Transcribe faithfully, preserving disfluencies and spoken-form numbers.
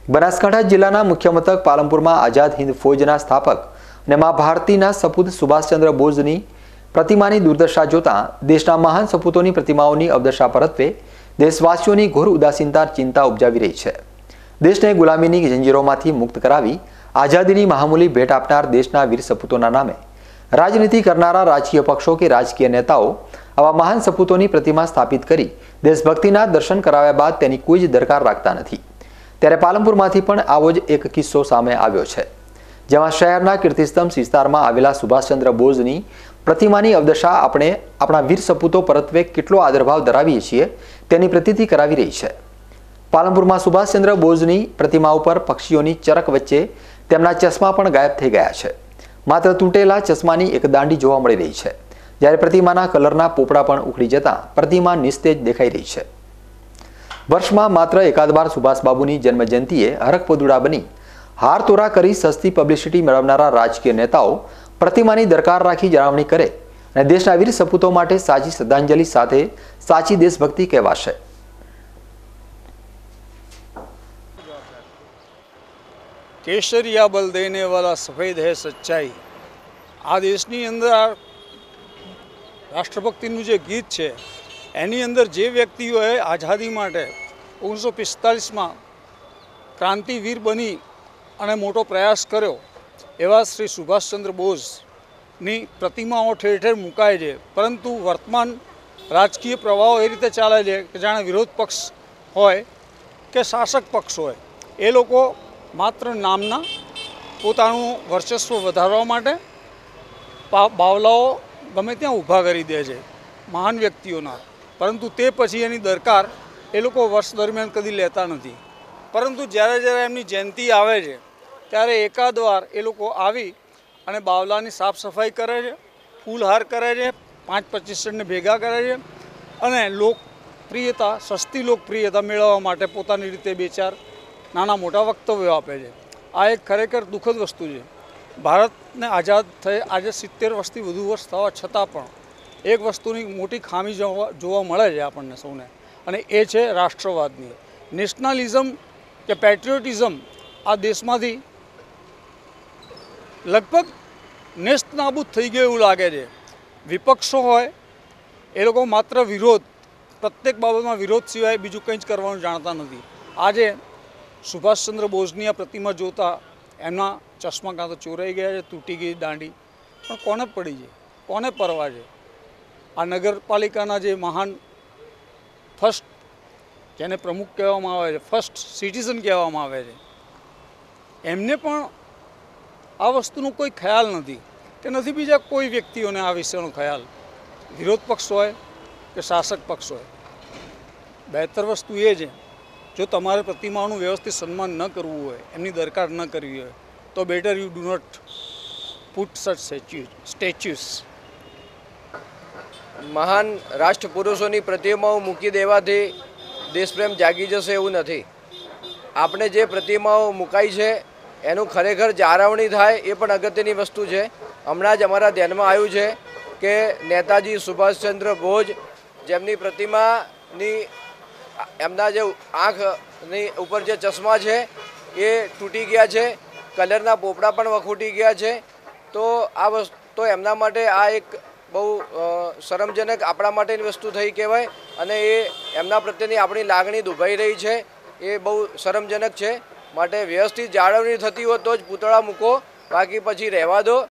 બનાસકાંઠા જિલ્લાના મુખ્ય મથક પાલનપુરમાં આઝાદ હિન્દ ફૌજના સ્થાપક અને મા ભારતીના સપૂત સુભાષચંદ્ર બોઝની પ્રતિમાની દુર્દશા જોતા દેશના મહાન સપૂતોની પ્રતિમાઓની અવદશા પરત્વે દેશવાસીઓની ઘોર ઉદાસીનતા ચિંતા ઉપજાવી રહી છે। દેશને ગુલામીની જંજીરોમાંથી મુક્ત કરાવી આઝાદીની મહામૂલી ભેટ આપનાર દેશના વીર સપૂતોના નામે રાજનીતિ કરનારા રાજકીય પક્ષો કે રાજકીય નેતાઓ આવા મહાન સપૂતોની પ્રતિમા સ્થાપિત કરી દેશભક્તિના દર્શન કરાવ્યા બાદ તેની કોઈ જ દરકાર રાખતા નથી। ત્યારે પાલનપુરમાંથી પણ આવો જ એક કિસ્સો સામે આવ્યો છે, જેમાં શહેરના કીર્તિસ્તંભ વિસ્તારમાં આવેલા સુભાષચંદ્ર બોઝની પ્રતિમાની અવદશા આપણે આપણા વીર સપૂતો પરત્વે કેટલો આદરભાવ ધરાવીએ છીએ તેની પ્રતીતિ કરાવી રહી છે। પાલનપુરમાં સુભાષચંદ્ર બોઝની પ્રતિમા ઉપર પક્ષીઓની ચરક વચ્ચે તેમના ચશ્મા પણ ગાયબ થઈ ગયા છે। માત્ર તૂટેલા ચશ્માની એક દાંડી જોવા મળી રહી છે, જ્યારે પ્રતિમાના કલરના પોપડા પણ ઉખડી જતા પ્રતિમા નિસ્તેજ દેખાઈ રહી છે। વર્ષમાં માત્ર એકાદ બાર સુભાષબાબુની જન્મજયંતિએ હરખપદુડા બની હાર તોરા કરી સસ્તી પબ્લિસિટી મેળવનારા રાજકીય નેતાઓ પ્રતિમાની દરકાર રાખી જાળવણી કરે અને દેશના વીર સપૂતો માટે સાચી શ્રદ્ધાંજલિ સાથે સાચી દેશભક્તિ કહેવાશે। केसरिया बल देने वाला सफ़ेद है सच्चाई। आ देशनी अंदर राष्ट्रभक्तिનું જે ગીત છે એની અંદર જે વ્યક્તિઓએ આઝાદી માટે ઓગણીસો પિસ્તાલીસમાં ક્રાંતિવીર બની અને મોટો પ્રયાસ કર્યો એવા શ્રી સુભાષચંદ્ર બોઝની પ્રતિમાઓ ઠેર ઠેર મુકાય છે, પરંતુ વર્તમાન રાજકીય પ્રવાહો એ રીતે ચાલે છે કે જાણે વિરોધ પક્ષ હોય કે શાસક પક્ષ હોય, એ લોકો માત્ર નામના પોતાનું વર્ચસ્વ વધારવા માટે બાવલાઓ ગમે ત્યાં ઊભા કરી દે છે મહાન વ્યક્તિઓના, પરંતુ તે પછી એની દરકાર એ લોકો વર્ષ દરમિયાન કદી લેતા નથી। પરંતુ જ્યારે જ્યારે એમની જયંતિ આવે છે ત્યારે એકાદ વાર એ લોકો આવી અને બાવલાની સાફ સફાઈ કરે છે, ફૂલહાર કરે છે, પાંચ પચીસ જણને ભેગા કરે છે અને લોકપ્રિયતા સસ્તી લોકપ્રિયતા મેળવવા માટે પોતાની રીતે બે ચાર નાના મોટા વક્તવ્યો આપે છે। આ એક ખરેખર દુઃખદ વસ્તુ છે। ભારતને આઝાદ થઈ આજે સિત્તેર વર્ષથી વધુ વર્ષ થવા છતાં પણ એક વસ્તુની મોટી ખામી જોવા જોવા મળે છે આપણને સૌને, અને એ છે રાષ્ટ્રવાદની। નેશનલિઝમ કે પેટ્રિયોટિઝમ આ દેશમાંથી લગભગ નેસ્ત નાબૂદ થઈ ગયું એવું લાગે છે। વિપક્ષો હોય એ લોકો માત્ર વિરોધ, પ્રત્યેક બાબતમાં વિરોધ સિવાય બીજું કંઈ જ કરવાનું જાણતા નથી। આજે સુભાષચંદ્ર બોઝની આ પ્રતિમા જોતા એમના ચશ્મા કાં તો ચોરાઈ ગયા છે, તૂટી ગઈ દાંડી, પણ કોને પડી છે, કોને પરવા છે? આ નગરપાલિકાના જે મહાન ફર્સ્ટ, જેને પ્રમુખ કહેવામાં આવે છે, ફર્સ્ટ સિટીઝન કહેવામાં આવે છે, એમને પણ આ વસ્તુનો કોઈ ખ્યાલ નથી કે નથી બીજા કોઈ વ્યક્તિઓને આ વિષયનો ખ્યાલ, વિરોધ પક્ષ હોય કે શાસક પક્ષ હોય। બહેતર વસ્તુ એ છે, જો તમારે પ્રતિમાઓનું વ્યવસ્થિત સન્માન ન કરવું હોય, એમની દરકાર ન કરવી હોય, તો better you do not put such statues. મહાન રાષ્ટ્ર પુરુષોની પ્રતિમાઓ મૂકી દેવાથી દેશપ્રેમ જાગી જશે એવું નથી। આપણે જે પ્રતિમાઓ મુકાઈ છે એનું ખરેખર જાળવણી થાય એ પણ અગત્યની વસ્તુ છે। હમણાં જ અમારા ધ્યાનમાં આવ્યું છે કે નેતાજી સુભાષચંદ્ર બોઝ, જેમની પ્રતિમાની એમના જે આંખની ઉપર જે ચશ્મા છે એ તૂટી ગયા છે, કલરના પોપડા પણ વખૂટી ગયા છે, તો આ વસ્તુ તો એમના માટે આ એક બહુ શરમજનક આપણા માટેની વસ્તુ થઈ કહેવાય, અને એ એમના પ્રત્યેની આપણી લાગણી દુભાઈ રહી છે, એ બહુ શરમજનક છે। માટે વ્યવસ્થિત જાળવણી થતી હોય તો જ પૂતળા મૂકો, બાકી પછી રહેવા દો।